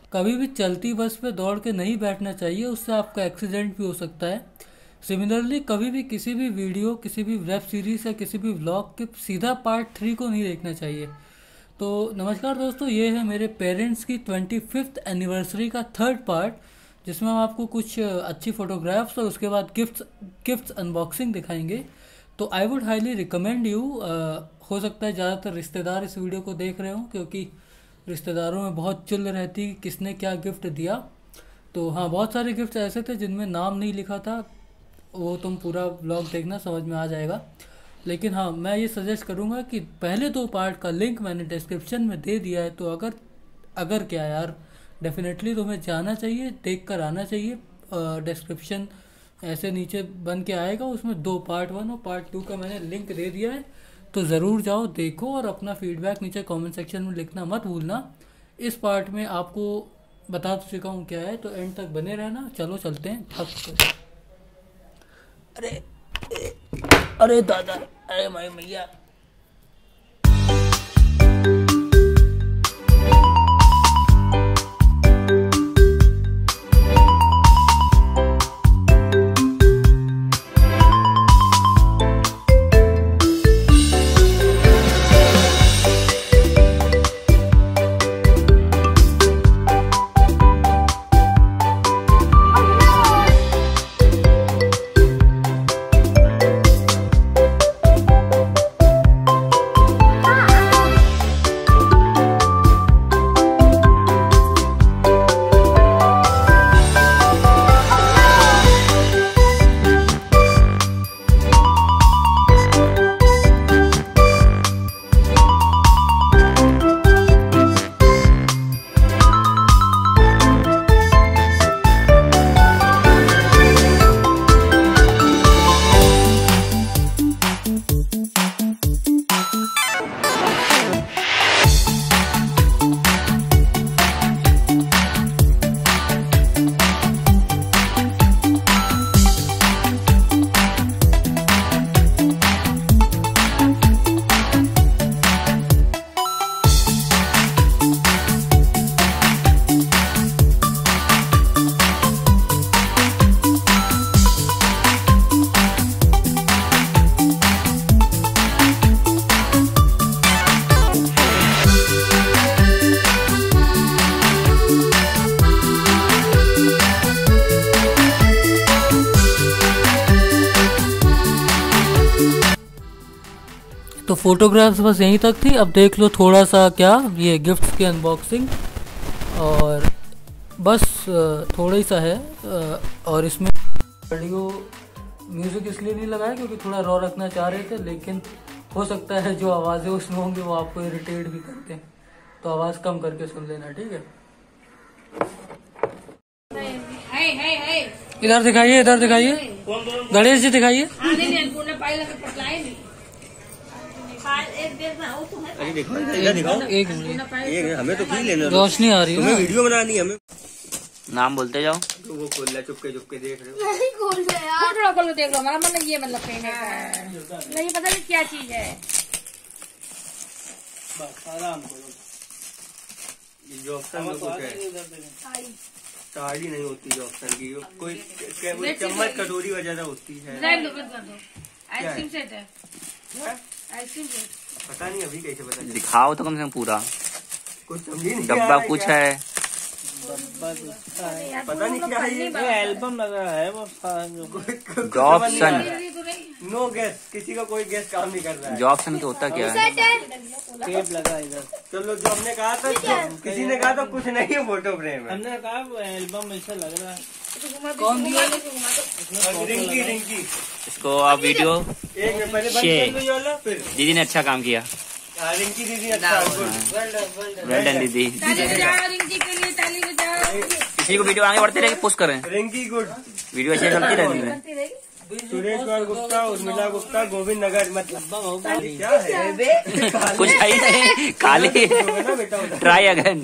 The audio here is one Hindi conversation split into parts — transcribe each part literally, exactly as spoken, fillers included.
कभी भी चलती बस पे दौड़ के नहीं बैठना चाहिए, उससे आपका एक्सीडेंट भी हो सकता है। सिमिलरली कभी भी किसी भी वीडियो, किसी भी वेब सीरीज या किसी भी व्लॉग के सीधा पार्ट थ्री को नहीं देखना चाहिए। तो नमस्कार दोस्तों, ये है मेरे पेरेंट्स की ट्वेंटी फिफ्थ एनिवर्सरी का थर्ड पार्ट, जिसमें हम आपको कुछ अच्छी फ़ोटोग्राफ्स और उसके बाद गिफ्ट्स गिफ्ट्स अनबॉक्सिंग दिखाएंगे। तो I would highly recommend you, हो सकता है ज़्यादातर रिश्तेदार इस वीडियो को देख रहे हों, क्योंकि रिश्तेदारों में बहुत चिल रहती कि किसने क्या गिफ्ट दिया। तो हाँ, बहुत सारे गिफ्ट्स ऐसे थे जिनमें नाम नहीं लिखा था, वो तुम पूरा व्लॉग देखना, समझ में आ जाएगा। लेकिन हाँ, मैं ये सजेस्ट करूँगा कि पहले दो पार्ट का लिंक मैंने डिस्क्रिप्शन में दे दिया है, तो अगर अगर क्या यार, डेफिनेटली तुम्हें जाना चाहिए, देख कर आना चाहिए। डिस्क्रिप्शन ऐसे नीचे बन के आएगा, उसमें दो पार्ट वन और पार्ट टू का मैंने लिंक दे दिया है, तो ज़रूर जाओ देखो और अपना फीडबैक नीचे कमेंट सेक्शन में लिखना मत भूलना। इस पार्ट में आपको बता तो चुका हूँ क्या है, तो एंड तक बने रहना। चलो चलते हैं। थक अरे अरे दादा, अरे भाई भैया। तो फोटोग्राफ्स बस यहीं तक थी। अब देख लो थोड़ा सा क्या, ये गिफ्ट्स की अनबॉक्सिंग, और बस थोड़ा ही सा है। और इसमें ऑडियो म्यूज़िक इसलिए नहीं लगाया क्योंकि थोड़ा रॉ रखना चाह रहे थे, लेकिन हो सकता है जो आवाज़ें उसमें होंगी वो आपको इरिटेट भी करते हैं, तो आवाज़ कम करके सुन लेना, ठीक है। इधर दिखाइए, इधर दिखाइए, गणेश जी दिखाइए। अरे देखो, इधर दिखाओ। एक मिनट, हमें तो क्यों लेना, रोशनी आ रही है, हमें वीडियो बनानी है। हमें नाम बोलते जाओ। तो वो खोल रहा, चुपके चुपके देख रहे हो। नहीं खोल रहा यार, थोड़ा खोल के देख लो। हमारा मन ये मतलब कहने का नहीं पता नहीं क्या चीज है। बस आराम करो। ये जो ऑप्शन में कुछ है, साड़ी नहीं होती जो ऑप्शन की, कोई चम्मच कटोरी वगैरह होती है। आइसक्रीम सेट है, आइसक्रीम सेट। पता नहीं अभी कैसे पता। दिखाओ तो कम से कम पूरा कुछ समझी नहीं। डब्बा कुछ है, पता नहीं क्या है ये। एल्बम लगा है वो। जॉब्सन। नो गैस, किसी का कोई गैस काम नहीं कर रहा है। जॉब्सन तो होता क्या है? टेप लगा इधर। चलो, जो हमने कहा था, किसी ने कहा था कुछ नहीं है, फोटो फ्रेम है। हमने कहा वो एल्बम ऐसा लग रहा है। कौन दिया? रिंकी रिंकी इसको आप वीडियो एक मिनट पहले बंद कर लो वाला, फिर दीदी ने अच्छा काम किया। रिंकी दीदी अच्छा, वेल डन दीदी। रिंकी के लिए ताली बजाओ। किसी को वीडियो आगे बढ़ते रहे, पोस्ट करें। रिंकी गुड। वीडियो अच्छी चलती रहती है। सुरेश कुमार गुप्ता, उर्मिला गुप्ता, गोविंद नगर। मतलब क्या है? कुछ है ही नहीं, खाली ट्राई अगेन।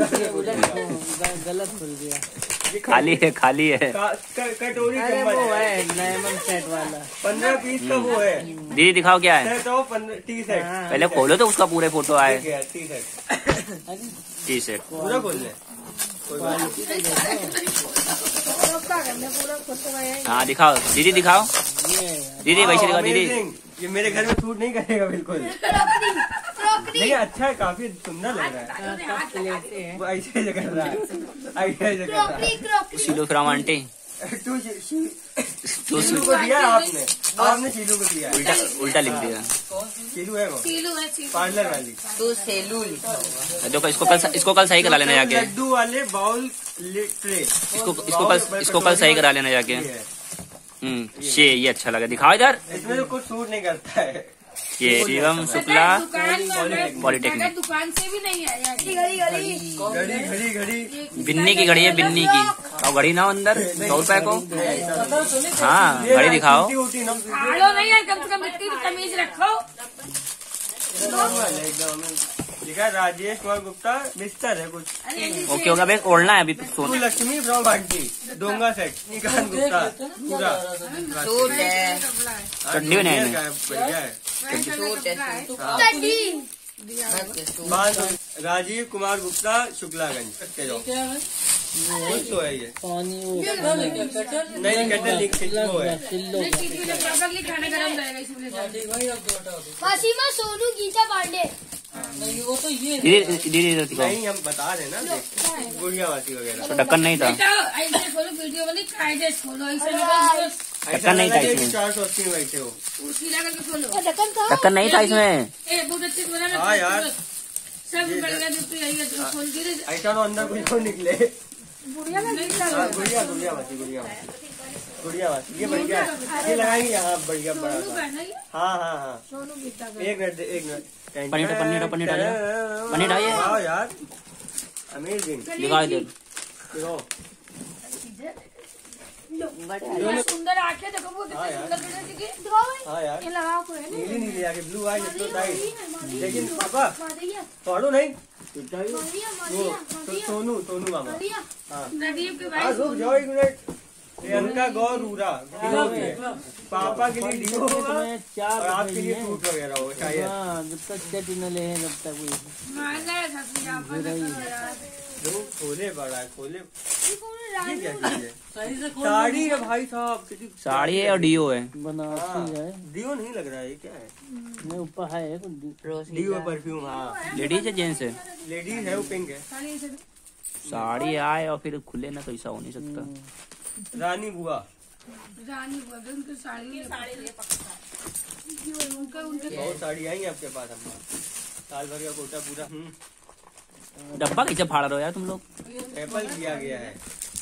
गलत खुल गया। खाली है, खाली है। कटोरी अरे वो है डायमंड सेट वाला, पंद्रह पीस का वो है। दीदी दिखाओ क्या है। टी शर्ट पहले खोलो तो उसका पूरे फोटो आए। टी शर्ट टी शर्ट पूरा खोल ले। कोई बात नहीं। हाँ दिखाओ दीदी, दिखाओ दीदी, वैसे दिखाओ दीदी। ये मेरे घर में सूट नहीं करेगा बिल्कुल, लेकिन अच्छा है, काफी सुंदर लग रहा है। वो ऐसे ही कर रहा है, ऐसे ही कर रहा है। शीलू फ्रॉम आंटी, तू शीलू को दिया आपने, आपने शीलू को दिया, उल्टा उल्टा लिख दिया। शीलू है वो, पार्लर वाली। तू सेलू देखो इसको कल इसको कल सही करा लेना जाके, लड्डू वाले बाउल ट्रे, इसको इसको कल इसको कल सही करा लेना जाके। हम्म ये ये अच्छा लगा, दिखाओ इधर। इसमें तो कुछ सूट नहीं करता है। ये शिवम शुक्ला दुकान पॉलिटेक्निक, दुकान से भी नहीं आया। घड़ी घड़ी घड़ी बिन्नी की घड़ी है, बिन्नी की। और घड़ी ना अंदर सौ रुपए को। हाँ घड़ी दिखाओ। आलो नहीं यार, कम से कम इतनी भी तमीज रखो। लिखा है राजेश कुमार गुप्ता, बिस्तर है कुछ। ओके होगा, बस ओढ़ना है अभी तू सोना। लक्ष्मी फ्रॉम बांटी, डोंगा सेट, निकान गुप्ता पूरा सूट है, चड्डी भी नहीं है। बढ़िया है। सूट है, बाल राजीव कुमार गुप्ता शुक्लागंज, करते जाओ। कुछ तो है ये, पानी वो नहीं कटल लिख वो है। खाना गरम रहेगा इसमें। वसीमा सोनू गीता पांडे। नहीं वो तो ये दीदी दीदी दिखाओ। नहीं हम बता रहे ना, गुड़ियावासी वगैरह। तो ढक्कन नहीं था, ऐसे खोलो वीडियो वाली, कायदे से खोलो, ऐसे नहीं ढक्कन नहीं था इसमें। चार सौ अस्सी में बैठे हो, उसी लगा के खोलो। ढक्कन कहाँ? ढक्कन नहीं था इसमें। ए बहुत अच्छे बना ना। हाँ यार, सब बढ़िया जो यही है, जो खोल के दे। ऐसा तो अंदर कुछ तो निकले। बुढ़िया ना नहीं लगा। हाँ, गुड़िया गुड़ियावासी गुड़ियावासी गुड़ियावासी, ये बढ़िया है, ये लगाएंगे यहाँ बढ़िया बड़ा सोनू सा। का है ना ये? हाँ हाँ हाँ, सोनू गीता का। एक मिनट एक मिनट। पनीर पनीर पनीर डालिए, पनीर डालिए। हाँ यार, अमेजिंग। दिखाओ इधर। देखो इतना सुंदर आंखें देखो, वो कितने सुंदर बने दिखे। हाँ यार, ये लगाओ कोई है नीली नीली आके ब्लू आई टाइट। लेकिन पापा पढ़ो नहीं, वो तो सोनू सोनू मामा। हाँ नदीम के हाँ, भाई रुक जाओ एक मिनट। प्रियंका गौर रूरा डिओ भी है, पापा के लिए डिओ होगा और आपके लिए सूट वगैरह होगा शायद। हाँ, जब तक सेट न ले जब तक वो मांगा है सबसे ज्यादा। जो खोले बड़ा है, खोले ये क्या चीज है? सही से खोल। साड़ी है भाई साहब, कितनी साड़ी है और डीओ है। बनाती है। डिओ नहीं लग रहा है, ये क्या है? नहीं ऊपर है कुछ डिओ परफ्यूम। हाँ लेडीज है जेंट्स है? लेडीज है, वो पिंक है। साड़ी आए और फिर खुले ना, तो ऐसा हो नहीं सकता। रानी बुआ, रानी बुआ भी उनकी साड़ी साड़ी उनका उनके बहुत साड़ी आई है आपके पास। हम साल भर का कोटा पूरा। हम्म, डब्बा कैसे फाड़ रहे हो यार तुम लोग? एप्पल किया गया है।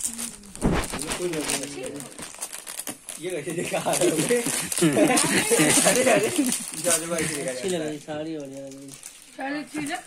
ये कैसे दिखा रहे हो? अरे अरे ज्यादा बाइक दिखा अच्छी लग रही साड़ी और सारी चीजें।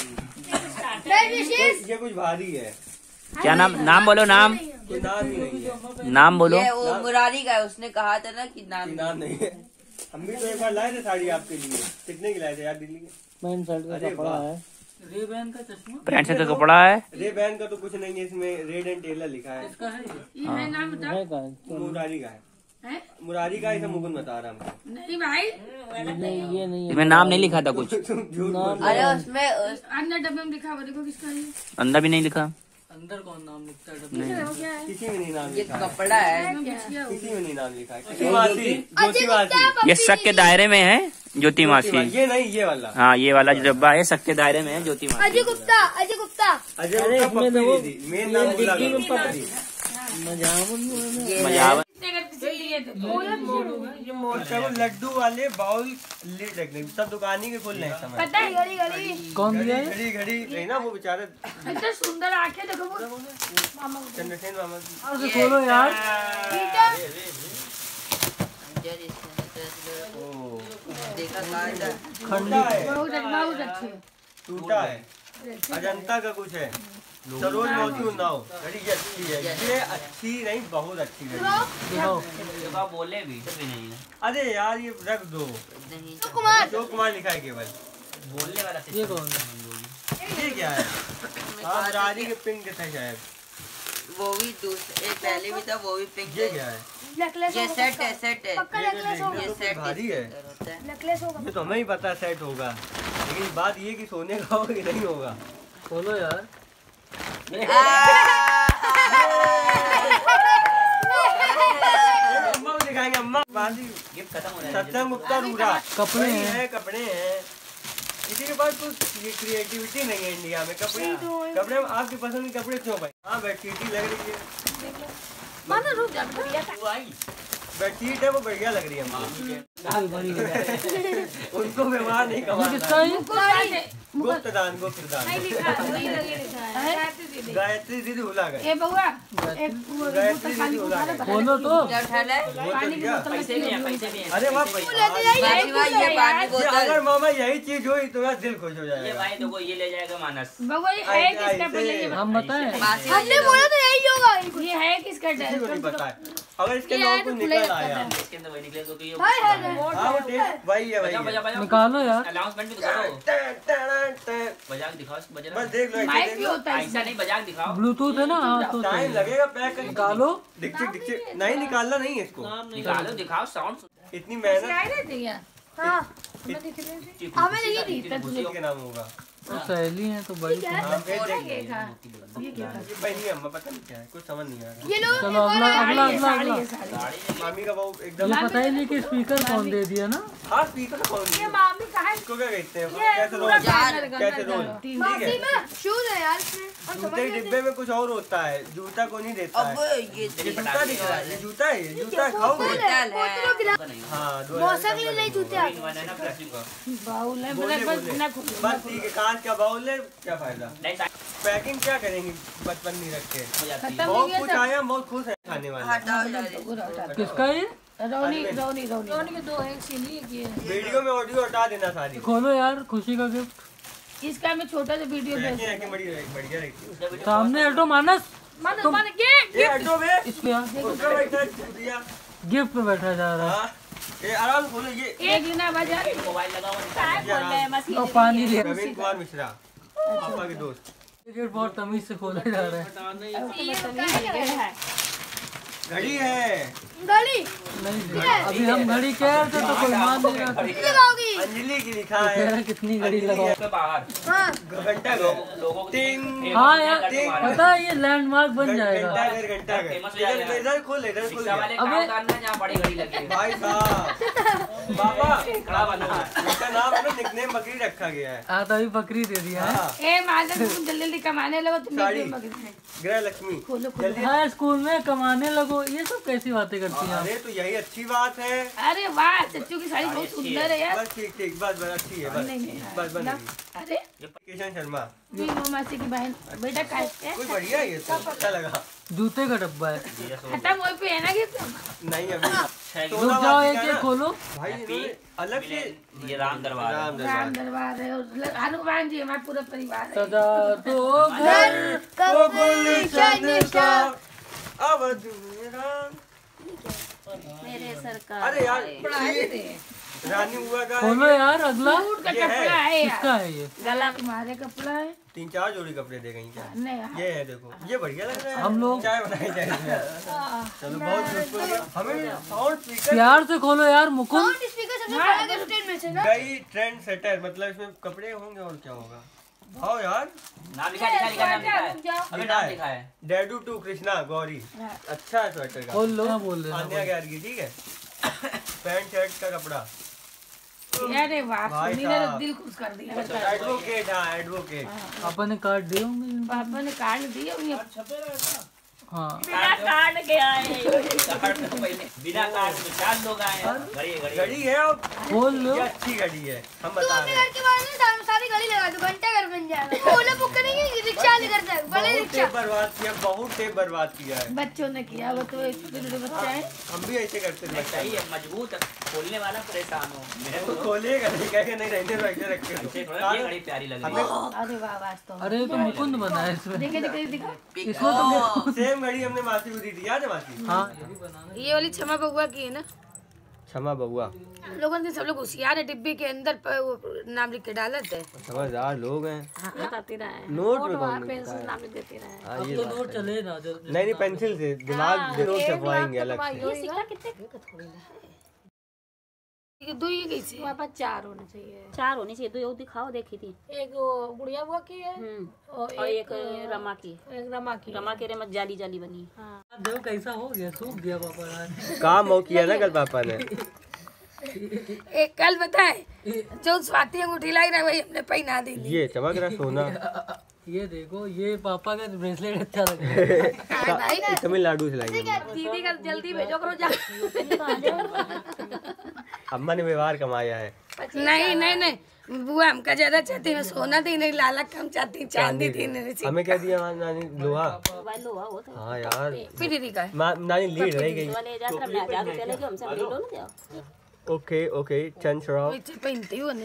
ये कुछ भारी है। क्या नाम नाम बोलो, नाम कोई नाम ही नहीं है। नाम बोलो। ये वो मुरारी का है, उसने कहा था ना कि नाम कोई नाम नहीं है। हम भी तो एक बार लाए थे साड़ी आपके लिए। कितने की लाए थे यार दिल्ली के? पैंट शर्ट का अरे कपड़ा वाह। है। रेबैन का चश्मा ब्रांड से का कपड़ा है। रे बैन का तो कुछ नहीं है, इसमें रेड एंड टेलर लिखा है। इसका है ये। ये है नाम बता है का मुरारी का है, है? मुरारी का ऐसा मुकुंद बता रहा हमको। नहीं भाई, नहीं ये नहीं है। इसमें नाम नहीं लिखा था कुछ, तुम झूठ बोल रहे अरे उसमें उस, अंदर डब्बे में लिखा हुआ देखो किसका है ये। अंदर भी नहीं लिखा। अंदर कौन नाम लिखता है डब्बे नहीं। वो क्या है? हो। किसी में नहीं नाम ये लिखा है, कपड़ा है। इसमें कुछ किया हुआ। किसी में नहीं नाम लिखा है। किसी मासी, ज्योति मासी। ये शक के दायरे में है, ज्योति मासी। ये नहीं, ये वाला हाँ ये वाला जो डब्बा है शक के दायरे में है, ज्योति अजय मासी। गुप्ता। अजय गुप्ता। अजय अरे गुप्ता इसमें पप्पी तो वो- दीदी, मेन नाम बोला डिग्गी में करो। पता- मजामुन में ये मजावन। अगर किसी लिए तो ये मोटा वो लड्डू वाले बाउल लेट रख लेंगे, सब दुकानी के खोल रहे हैं इस समय। पता है गली गली कौन दिया है? घड़ी घड़ी नहीं ना, वो बेचारे इतने सुंदर आंखें देखो वो। चंद्रसेन मामा की। अरे खोलो यार। ओ, देखा कहा था। खंडा है, बहुत बहुत अच्छे। टूटा है, अजंता का कुछ है, सरोज मोती उन्नाव। घड़ी ये अच्छी है, ये अच्छी नहीं, बहुत अच्छी घड़ी। बोले भी नहीं है। अरे यार ये रख दो, नहीं अशोक कुमार लिखा है केवल। बोलने वाला ये कौन है? ये क्या है? हाँ रानी के पिंक था शायद। वो भी दूसरे एक पहले भी था, वो भी पिंक ये है। क्या है? नेकलेस ये सेट है, सेट है। पक्का नेकलेस होगा। ये तो सेट भारी है। होता है। नेकलेस होगा। ये तो हमें ही पता सेट होगा, लेकिन बात ये कि सोने का होगा कि नहीं होगा। खोलो यार। आ, खासी गिफ्ट खत्म हो रहा है। सत्संग गुप्ता रूरा कपड़े वही हैं। है, कपड़े हैं। किसी के पास कुछ ये क्रिएटिविटी नहीं है इंडिया में। कपड़े कपड़े में आपकी पसंद के कपड़े क्यों भाई? हाँ बेडशीट ही लग रही है, माना रुक जा बढ़िया था। तू आई बेडशीट है वो बढ़िया लग रही है हमको। उनको व्यवहार नहीं किसका है? कमाना। गुप्त दान गुप्त दान नहीं लिखा नहीं लगे लिखा है गायत्री दीदी। गायत्री दीदी भुला गए। ए बउआ एक वो गायत्री बोतल पानी दीदी भुला गए। बोलो तो। क्या उठाना है? वो तो पानी की दिया। बोतल पैसे भी हैं, पैसे भी हैं। अरे वाह मासी भाई ये पानी ये बोतल। अगर मामा यही चीज हुई तो यार दिल खुश हो ये जाएगा। भाई देखो ये ले जाएगा मानस। बउआ ये है किसका पहले ये हम बताएं। मासी भाई हमने बोला तो यही होगा इनको। ये है किसका किसी को नहीं डर? पता है। अगर इसके ये लोगों आया को तो निकल खुलेगा आया पता इसके अंदर वही निकले तो कि ये हाय हाय हाँ वो टेस्ट वही है वही बजा बजा है। बजा निकालो यार। अनाउंसमेंट भी तो करो। टन, टन, टन। बजा के दिखाओ इसको, बजा बस देख लो ऐसे माइक देख भी लो। होता है ऐसा इसमें। नहीं, बजा के दिखाओ। ब्लूटूथ है ना? हाँ तो टाइम सही। लगेगा पैक करने। निकालो। डिक्चिक डिक्चिक नहीं निकालना नहीं है इसको। निकालो दिखाओ साउंड। इतनी क्या मेहनत है ना दिया? हाँ हमें दिख रहे थे। हमें नहीं दी किसी के नाम होगा। तो सहेली है तो बड़ी। हाँ फिर ये देख क्या था? ये क्या था? ये पहनी अम्मा पता नहीं क्या है कुछ समझ नहीं आ रहा। ये लो चलो अगला अगला साड़ी अगला है, अगला। साड़ी है, साड़ी। मामी का वो एकदम ये पता ही नहीं कि स्पीकर कौन दे दिया ना। हाँ स्पीकर कौन ये दिया? मामी कहा है? इसको क्या कहते हैं? ये कैसे पूरा रोल? गाना गाना कैसे रोल? गाना। ठीक मासी है। में शूज है यार इसमें। और समझ जूते के गए डिब्बे में कुछ और होता है, जूता को नहीं देता अब है। ये ये जूता दिख रहा है, ये जूता है, ये जूता खाओगे? बोतल है। बोतलों गिरा। हाँ दो मौसम के लिए नहीं जूते आते। बाउल है बोले, बस बोले। ना खोलो। बस ठीक है, कांच का बाउल है, क्या फायदा? नहीं पैकिंग क्या करेंगी बचपन नहीं रख के? हो जाती है। खत्म हो बहुत गया कुछ सब। आया, बहुत खुश है खाने वाले। हटाओ जल्दी। किसका ये? रौनी रौनी रौनी रौनी के दो है सीनी एक ये है। वीडियो में ऑडियो हटा देना सारी। खोलो यार खुशी का गिफ्ट। इसका मैं छोटा सा वीडियो भेज पैकिंग रखी बड़ी बढ़िया रहती है। सामने हटो मानस। मानो मानो के ये ऑटो में इसको यार उसका बैठा है, छू दिया। गिफ्ट पे बैठा जा रहा है। हाँ, ये आराम से खोलो ये। एक लेना बाजार मोबाइल लगा हुआ काय निकाल बोल रहे हैं मशीन और पानी ले। रवीन कुमार मिश्रा पापा के दोस्त। गिफ्ट बहुत तमीज से खोला जा रहा है। घड़ी है, गली नहीं अभी हम घड़ी कह रहे थे तो कोई मान नहीं रहा था। कितनी लगाओगी? अंजलि की लिखा कह है। रहा कितनी घड़ी लगाओ। पे बाहर हाँ घंटा घर लोगों को तीन हाँ यार तीन पता है ये लैंडमार्क बन घंटा जाएगा। घर घंटा घर फेमस हो जाएगा। इधर इधर खोल इधर खोल रिक्शा वाले काम करना जहाँ बड़ी घड़ी लगी है। भाई साहब बाबा खड़ा बना इसका नाम है ना निकनेम बकरी रखा गया है। हाँ तभी बकरी दे दिया है। हाँ ए मादर तुम जल्दी जल्दी कमाने लगो तुम साड़ी। वीडियो मगन है। गृह लक्ष्मी खोलो खोलो जल्दी। हाँ स्कूल में कमाने लगो ये सब कैसी बातें करती हैं आप? अरे तो यही अच्छी बात है। अरे वाह चच्चू की साड़ी बहुत सुंदर है यार। बस ठीक ठीक बस बस अच्छी है बस नहीं नहीं बस बन ना, गई। अरे किशन शर्मा ये वो मासी की बहन बेटा का कोई बढ़िया है ये तो अच्छा लगा। जूते का डब्बा है। खत्म हो पे है ना गिफ्ट। नहीं अभी रुक सोना जाओ वाली एक का एक ना। खोलो। भाई इन्होंने अलग से ये राम दरबार है। राम राम दरबार दरबार है और हनुमान जी हमारा पूरा परिवार है। सदा तो घर वो गुलशन का अवध मेरा। मेरे सरकार अरे यार पढ़ाई दे रानी हुआ का खोलो यार अगला। सूट का ये है। कपड़ा है किसका यार है ये? गला तुम्हारे कपड़ा है तीन चार जोड़ी कपड़े दे गई क्या? नहीं ये है देखो ये बढ़िया लग रहा है। हम लोग चाय बनाई जाए चलो बहुत खुश हमें साउंड स्पीकर प्यार से खोलो यार मुकुंद। साउंड स्पीकर सबसे बड़ा गिफ्ट इनमें से ना। गई ट्रेंड सेटर मतलब इसमें कपड़े होंगे और क्या होगा? भाव यार नाम लिखा है, लिखा है, नाम लिखा है। रुक जाओ अबे नाम लिखा है। डेडू टू कृष्णा गौरी अच्छा है स्वेटर का। खोल लो। क्या बोल रहे आन्या हैं? गैर की ठीक है। पैंट शर्ट का कपड़ा अरे वाह भाई सुनी ने तो साहब। दिल खुश कर दिया एडवोकेट हाँ एडवोकेट। पापा ने कार्ड दिए होंगे इनको। पापा ने कार्ड दिया हुई हाँ बिना कार्ड के आए कार्ड तो पहले बिना कार्ड में चार लोग आए हैं। घड़ी है, घड़ी है। घड़ी है और खोल लो। ये अच्छी घड़ी है हम तुम बता अपने रहे घर के बाहर में सारी- सारी घड़ी लगा दो घंटा घर बन जाएगा। ओला बुक करेंगे रिक्शा लेकर जाए हैं। बड़े बहुत रिक्शा। टेप बर्बाद किया बहुत टेप बर्बाद किया है। बच्चों ने किया वो तो छोटे छोटे बच्चे हैं हम भी ऐसे करते थे सही है, मजबूत खोलने वाला परेशान हो। मेरे तो को खोलेगा नहीं कह के नहीं रहने दो ऐसे रख के ऐसे दो। थोड़ा ये घड़ी प्यारी लग रही है। अरे वाह वास्तव अरे ये तो मुकुंद बना है इसमें। देखे देखे दिखा इसमें तो सेम घड़ी हमने मासी को दी थी याद है मासी? हाँ ये वाली क्षमा बउआ की है ना क्षमा बउआ लोगों ने सब लोग होशियार है डिब्बे के अंदर प- वो नाम लिख के डालते हैं समझदार लोग हैं। बताती रहे नोट में कौन पेंसिल नाम लिख देती रहे हाँ, अब ये तो बात नोट है। चले ना जल्दी। नहीं नहीं पेंसिल से दिमाग नोट छपवाएंगे अलग से। ये सिक्का कितने का थोड़ी ना है दो ही कैसे हमारे पास चार होने चाहिए। चार होनी चाहिए। दो दिखाओ, देखी थी। एक वो गुड़िया बुआ की है और एक रमा की। एक रमा की। रमा के रेमत जाली जाली बनी। हाँ। देखो कैसा हो गया, सूख गया पापा यार। काम हो किया ना कल पापा ने। एक कल बताए जो स्वाति अंगूठी लाई ना वही हमने पहना दी। ये चमक रहा सोना। ये देखो, ये पापा का ब्रेसलेट अच्छा लग रहा है। तमिलनाडु से लाई। दीदी का जल्दी भेजो करो जा। अम्मा ने व्यवहार कमाया है। नहीं नहीं नहीं बुआ हमका ज्यादा चाहती है सोना थी, नहीं लाला कम चाहती, चांदी थी। हमें क्या दिया नानी? लोहा। लोहा वो था। हाँ यार पीढ़ी का नानी लीड रह गई। ओके ओके चंद राव पहनती हूँ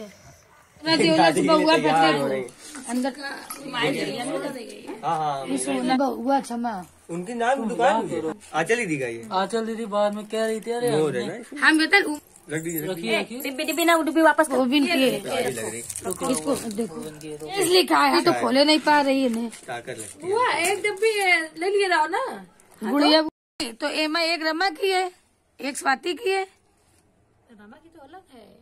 अंदर बहुआ क्षमा उनकी नाम दुकान आंचल दीदी का ये। आंचल दीदी बाद में कह रही थी अरे हम बता डिब्बी डिब्बी ना डिब्बी वापस करो। इसको देखो इसलिए कहा है तो खोले नहीं पा रही है। बुआ एक डिब्बी ले लिए रहो ना। गुड़िया तो एमा एक रमा की है, एक स्वाति की है। रमा की तो अलग है।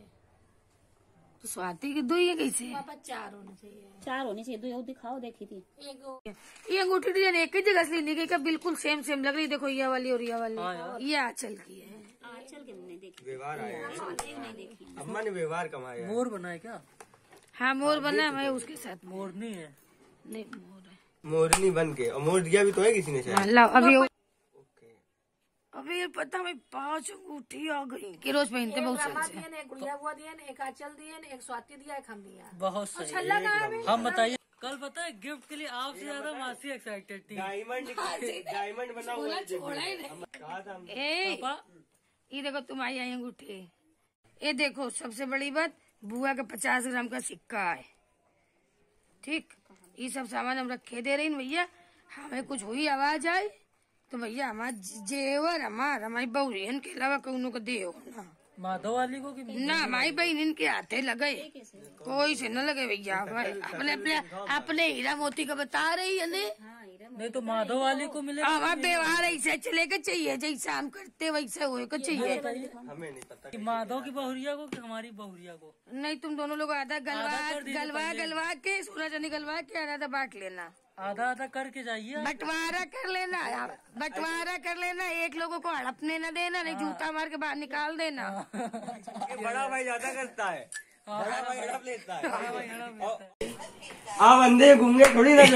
तो स्वाति की दो ही है कैसे? पापा चार होने चाहिए। चार होनी चाहिए। दो दिखाओ, देखी थी। एक ये अंगूठी डिजाइन एक ही जगह से ली गई, बिल्कुल सेम सेम लग रही। देखो ये वाली और ये वाली। ये आंचल की है। आंचल के नहीं देखी। व्यवहार आया है। अम्मा ने व्यवहार कमाया है। मोर बना है क्या? हाँ मोर बना है, मैं उसके साथ। मोर नहीं है, नहीं मोर है। मोरनी बन के और मोर दिया भी तो है किसी ने शायद। ला अभी अभी ये पता मैं पांच अंगूठी आ गई कि रोज पहनते बहुत रमा से। दिया ने, एक गुड़िया बुआ दिया ने, एक आंचल दिया ने, एक स्वाति दिया, एक हम दिया। बहुत सही। हम बताइए, कल पता है गिफ्ट के लिए आपसे ज्यादा मासी एक्साइटेड थी। डायमंड डायमंड बना हुआ है। ए ये देखो तुम्हारी आई अंगूठी। ये देखो सबसे बड़ी बात, बुआ का पचास ग्राम का सिक्का है। ठीक, ये सब सामान हम रखे दे रही भैया। हमें कुछ हुई आवाज आए तो भैया हमारा जेवर हमार हमारी बहुरियन के अलावा कौनों को दे ना। माधव वाली को कि ना हमारी बहन इनके हाथे लगे, कोई से न लगे भैया। अपने अपने अपने हीरा मोती का बता रही है ने। नहीं तो माधव वाली को मिले। हमारा व्यवहार ऐसे चलेगा चाहिए, जैसा हम करते वैसे हुए को चाहिए। हमें नहीं पता कि माधव की बहुरिया को कि हमारी बहुरिया को। नहीं तुम दोनों लोग आधा गलवा गलवा गलवा के सोना चांदी गलवा के आधा बांट लेना। आधा आधा करके जाइए, बंटवारा कर लेना। बंटवारा कर लेना, एक लोगों को हड़पने न देना, नहीं जूता मार के बाहर निकाल देना। ये बड़ा भाई ज्यादा करता है। बड़ा भाई हड़प लेता है। बड़ा भाई हड़प लेता है। आप अंधे घूंगे थोड़ी ना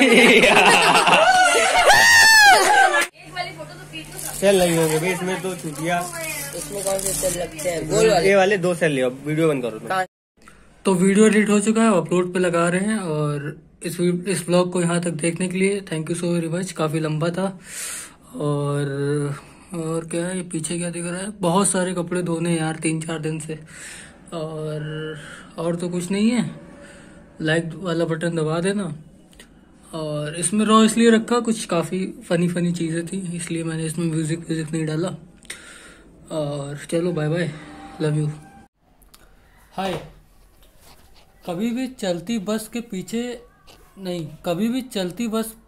सेल लगी होंगे भाई इसमें तो छुट्टियाँ। इसमें कौन से सेल लगते हैं? गोल वाले। ये वाले दो सेल ले, वीडियो बंद करो। तो वीडियो एडिट हो चुका है, अपलोड पे लगा रहे हैं। और इस इस ब्लॉग को यहाँ तक देखने के लिए thank you so very much. काफी लंबा था। और और क्या है, ये पीछे क्या दिख रहा है? बहुत सारे कपड़े धोने यार, तीन चार दिन से। और और तो कुछ नहीं है। लाइक वाला बटन दबा देना। और इसमें रॉ इसलिए रखा, कुछ काफी फनी फनी चीजें थी, इसलिए मैंने इसमें म्यूजिक म्यूजिक नहीं डाला। और चलो bye bye, love you. Hi. कभी भी चलती बस के पीछे नहीं, कभी भी चलती बस